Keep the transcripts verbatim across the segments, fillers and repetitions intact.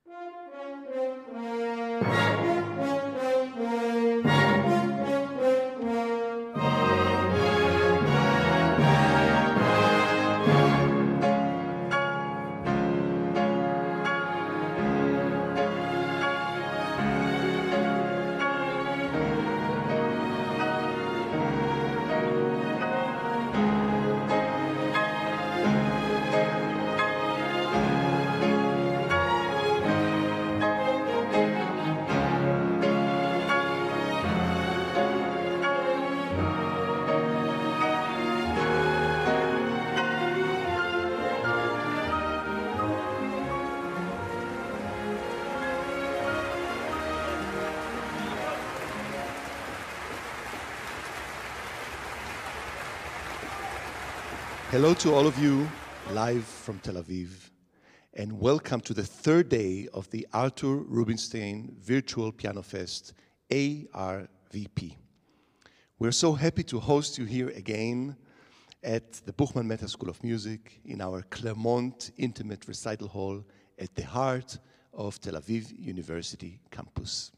Hello to all of you, live from Tel Aviv, and welcome to the third day of the Arthur Rubinstein Virtual Piano Fest, A R V P. We're so happy to host you here again at the Buchmann-Mehta School of Music in our Clairmont Intimate Recital Hall at the heart of Tel Aviv University campus.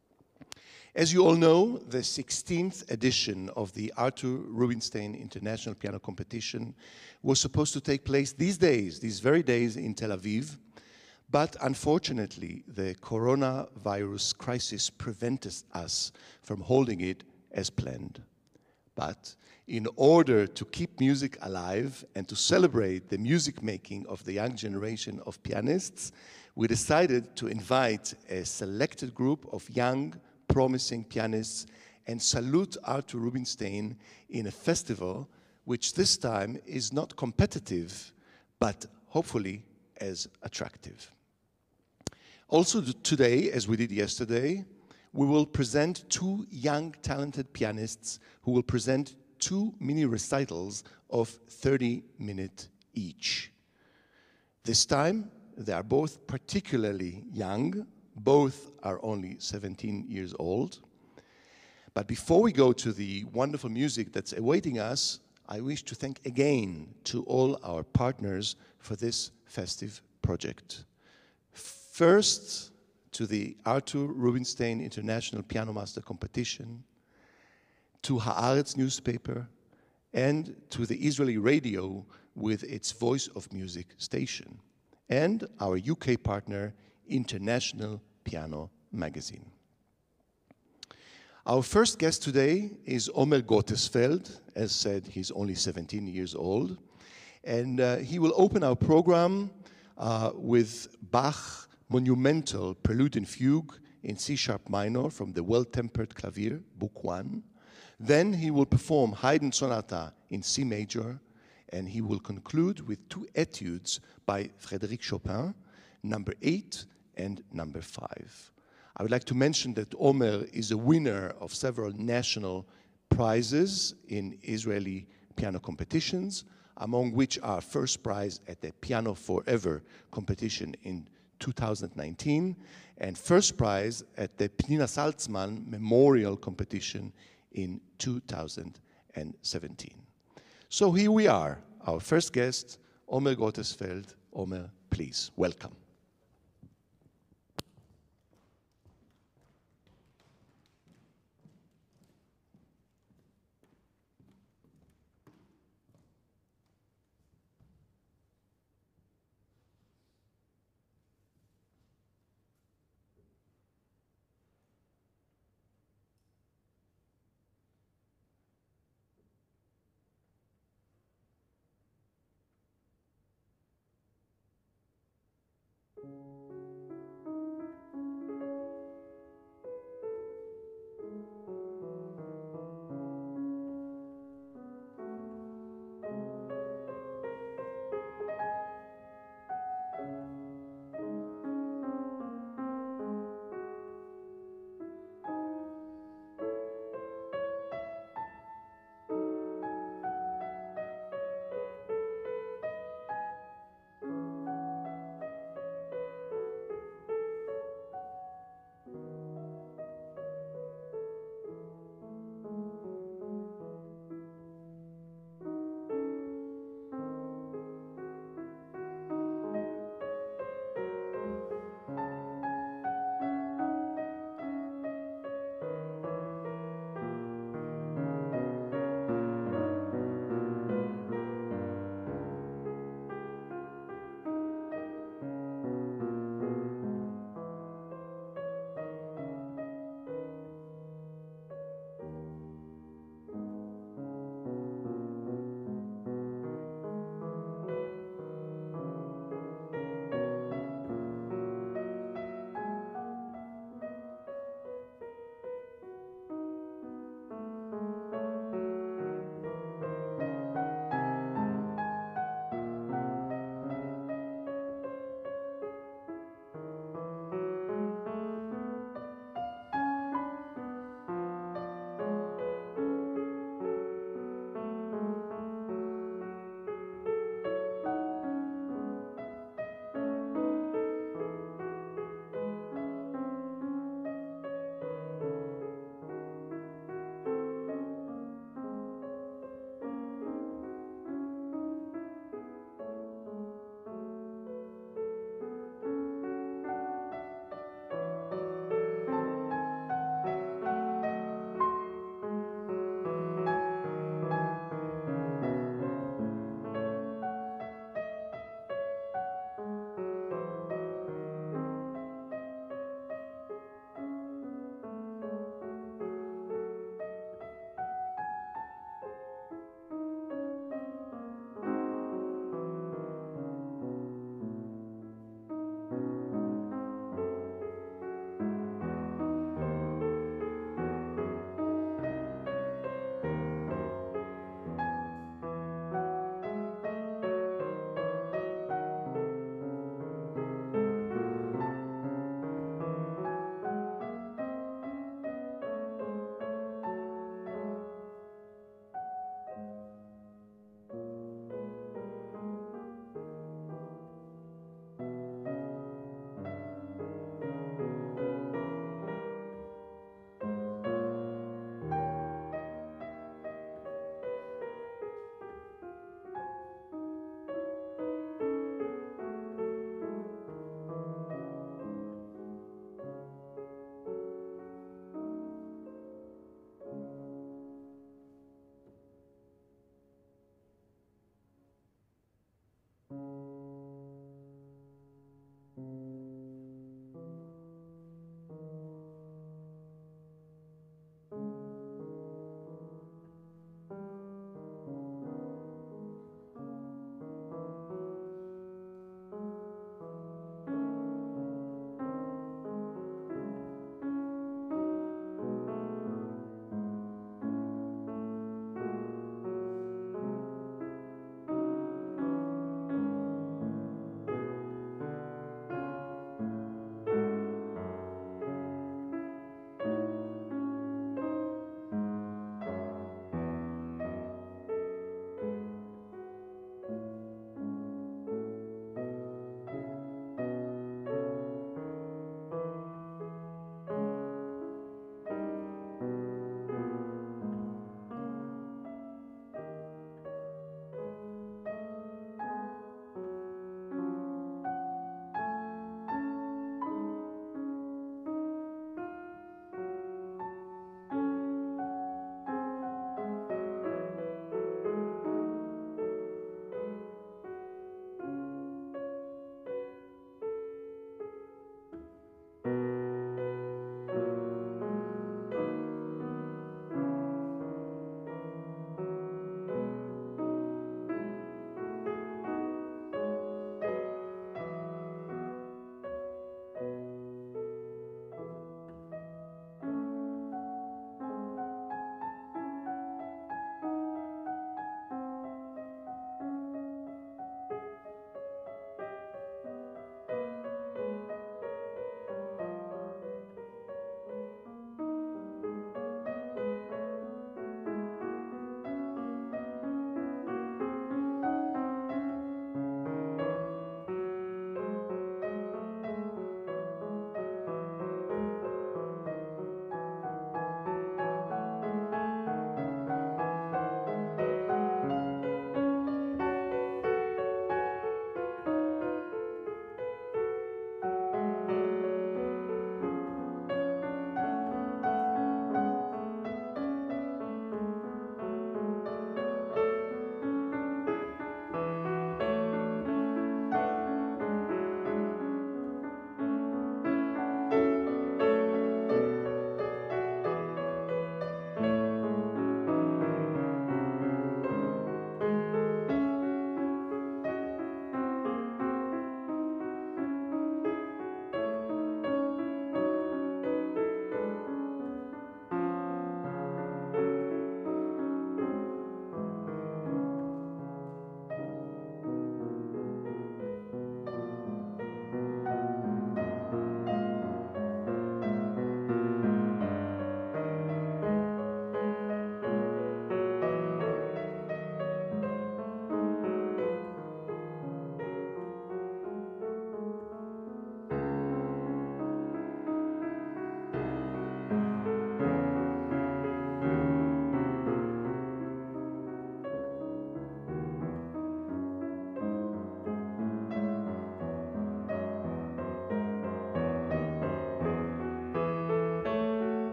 As you all know, the sixteenth edition of the Arthur Rubinstein International Piano Competition was supposed to take place these days, these very days in Tel Aviv, but unfortunately the coronavirus crisis prevented us from holding it as planned. But in order to keep music alive and to celebrate the music making of the young generation of pianists, we decided to invite a selected group of young promising pianists and salute Arthur Rubinstein in a festival which this time is not competitive but hopefully as attractive. Also today, as we did yesterday, we will present two young talented pianists who will present two mini recitals of thirty minutes each. This time they are both particularly young. Both are only seventeen years old. But before we go to the wonderful music that's awaiting us, I wish to thank again to all our partners for this festive project. First, to the Arthur Rubinstein International Piano Master Competition, to Haaretz newspaper, and to the Israeli radio with its Voice of Music station, and our U K partner, International Piano Magazine. Our first guest today is OMER GOTTESFELD. As said, he's only seventeen years old. And uh, he will open our program uh, with Bach monumental Prelude and Fugue in C sharp minor from the Well-Tempered Clavier, Book One. Then he will perform Haydn Sonata in C major, and he will conclude with two etudes by Frédéric Chopin, number eight and number five. I would like to mention that OMER is a winner of several national prizes in Israeli piano competitions, among which are first prize at the Piano Forever competition in two thousand nineteen, and first prize at the Pnina Salzman Memorial Competition in two thousand seventeen. So here we are, our first guest, OMER GOTTESFELD. OMER, please, welcome.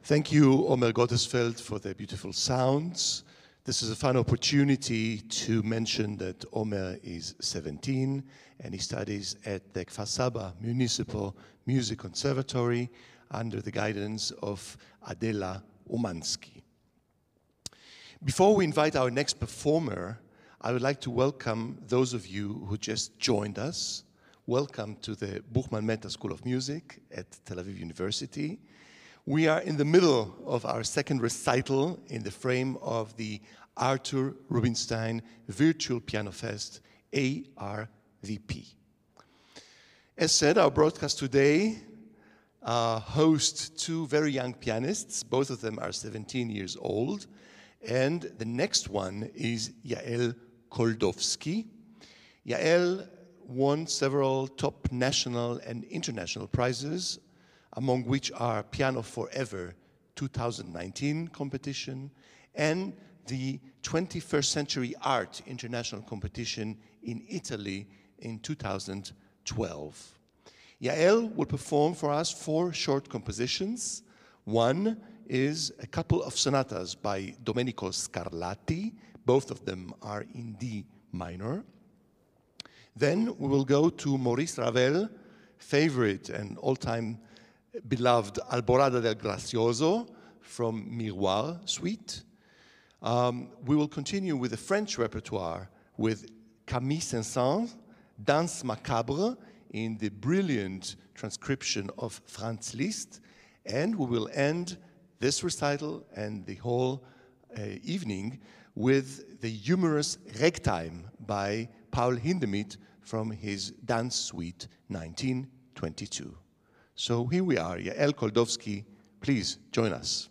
Thank you, O M E R GOTTESFELD, for the beautiful sounds. This is a fun opportunity to mention that O M E R is seventeen and he studies at the Kfar Saba Municipal Music Conservatory under the guidance of Adela Umansky. Before we invite our next performer, I would like to welcome those of you who just joined us. Welcome to the Buchmann-Mehta School of Music at Tel Aviv University. We are in the middle of our second recital in the frame of the Arthur Rubinstein Virtual PianoFest, A R V P. As said, our broadcast today uh, hosts two very young pianists. Both of them are seventeen years old. And the next one is YAEL KOLDOVSKY. YAEL won several top national and international prizes, among which are Piano Forever two thousand nineteen competition and the twenty-first Century Art International Competition in Italy in two thousand twelve. YAEL will perform for us four short compositions. One is a couple of sonatas by Domenico Scarlatti. Both of them are in D minor. Then we will go to Maurice Ravel, favorite and all-time beloved Alborada del Grazioso from Miroirs suite. Um, we will continue with the French repertoire with Camille Saint-Saëns, Danse Macabre in the brilliant transcription of Franz Liszt. And we will end this recital and the whole uh, evening with the humorous Ragtime by Paul Hindemith from his Dance Suite nineteen twenty-two. So here we are, YAEL KOLDOVSKY, please join us.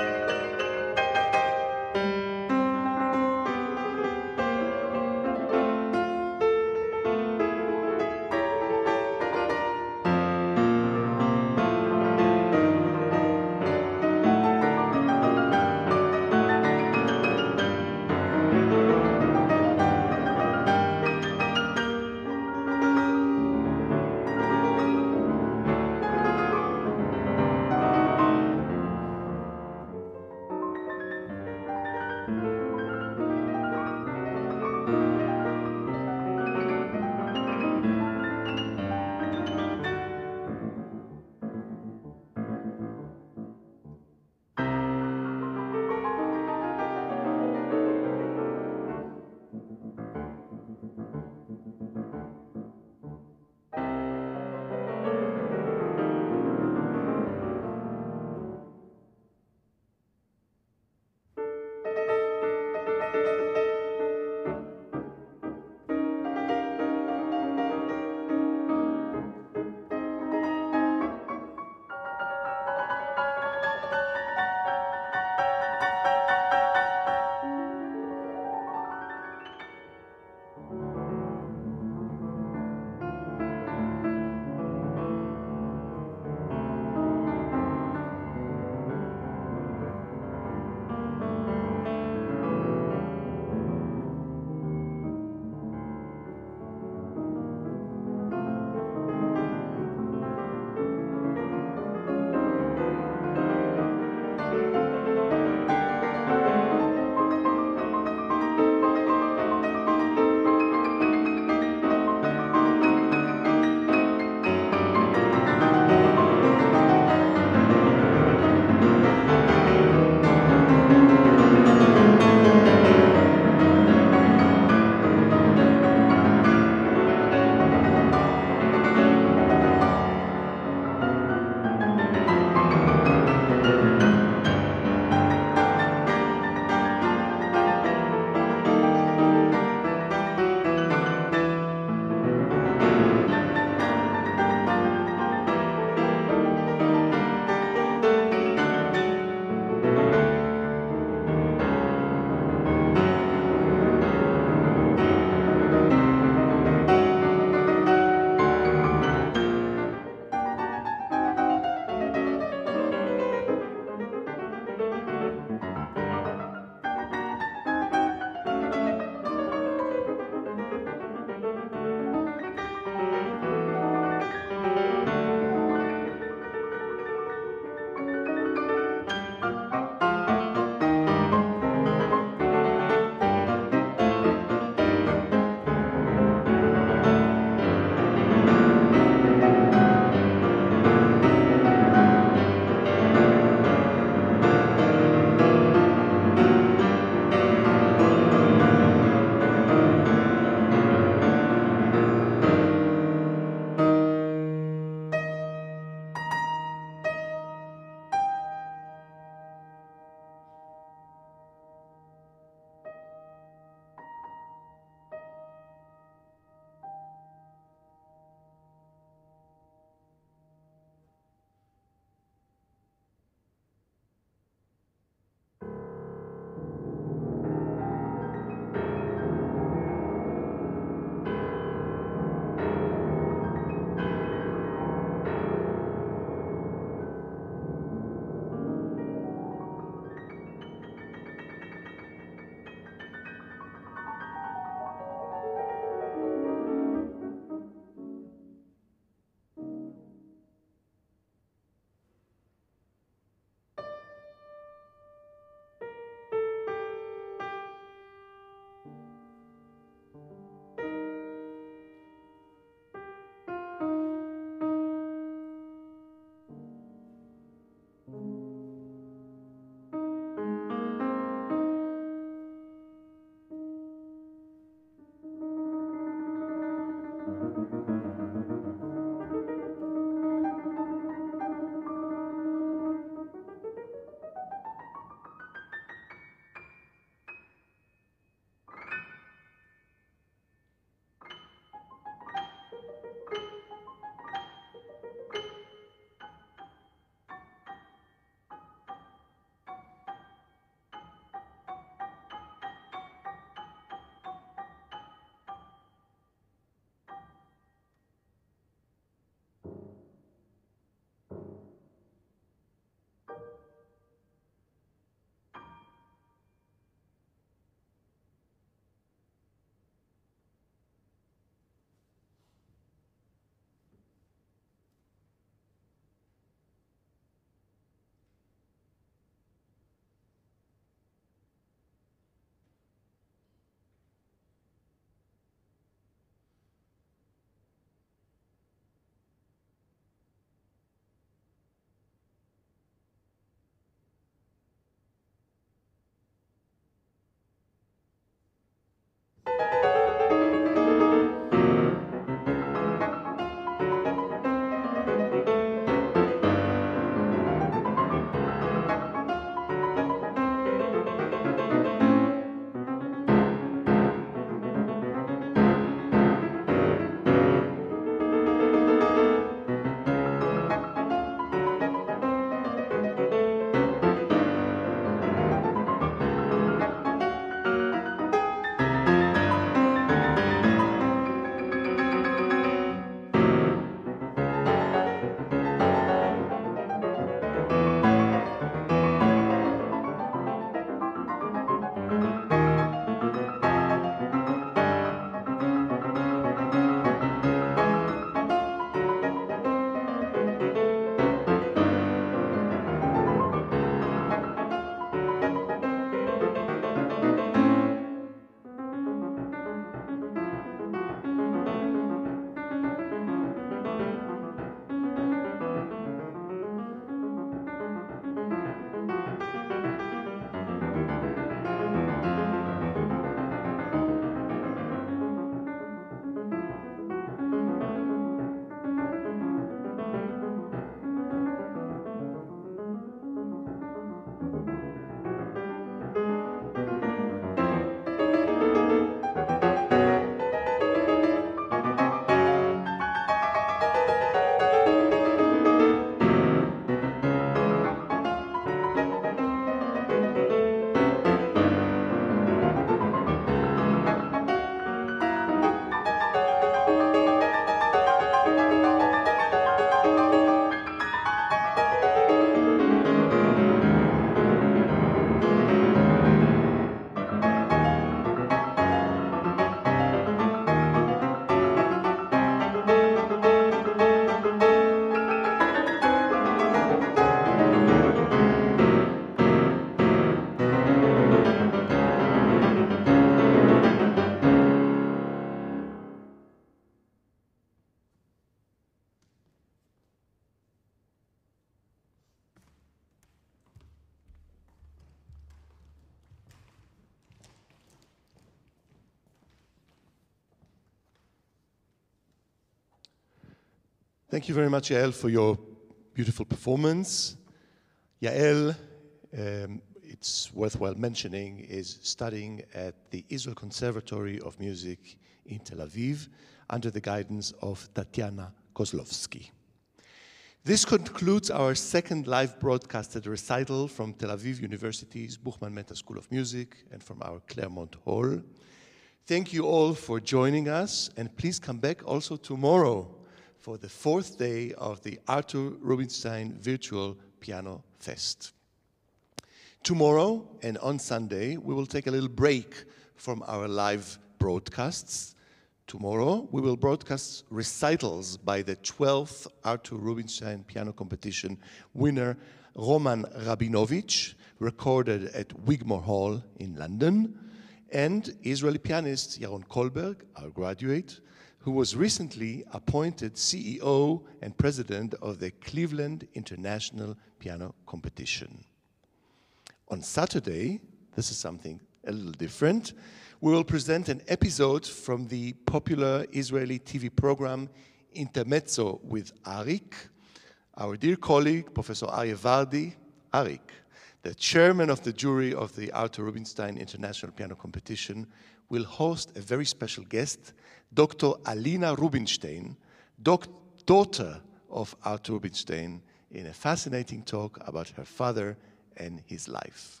Thank you very much, Yael, for your beautiful performance. Yael, um, it's worthwhile mentioning, is studying at the Israel Conservatory of Music in Tel Aviv under the guidance of Tatiana Kozlovsky. This concludes our second live broadcasted recital from Tel Aviv University's Buchmann-Mehta School of Music and from our Clairmont Hall. Thank you all for joining us, and please come back also tomorrow for the fourth day of the Arthur Rubinstein Virtual Piano Fest. Tomorrow and on Sunday, we will take a little break from our live broadcasts. Tomorrow, we will broadcast recitals by the twelfth Arthur Rubinstein Piano Competition winner, Roman Rabinovich, recorded at Wigmore Hall in London, and Israeli pianist Yaron Kohlberg, our graduate, who was recently appointed C E O and president of the Cleveland International Piano Competition. On Saturday, this is something a little different, we will present an episode from the popular Israeli T V program Intermezzo with Arik. Our dear colleague, Professor Aryeh Vardi, Arik, the chairman of the jury of the Arthur Rubinstein International Piano Competition, will host a very special guest, Doctor Alina Rubinstein, daughter of Arthur Rubinstein, in a fascinating talk about her father and his life.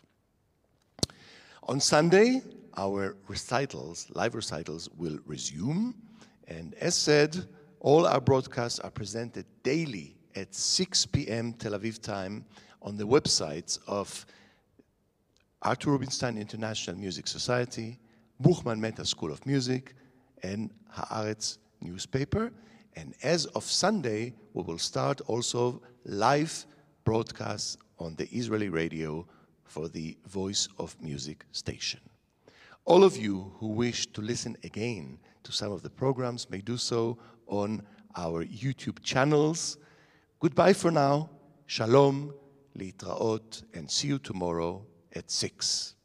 On Sunday, our recitals, live recitals, will resume. And as said, all our broadcasts are presented daily at six p m Tel Aviv time on the websites of Arthur Rubinstein International Music Society, Buchmann-Mehta School of Music, and Haaretz newspaper. And as of Sunday, we will start also live broadcasts on the Israeli radio for the Voice of Music station. All of you who wish to listen again to some of the programs may do so on our YouTube channels. Goodbye for now. Shalom, litraot, and see you tomorrow at six.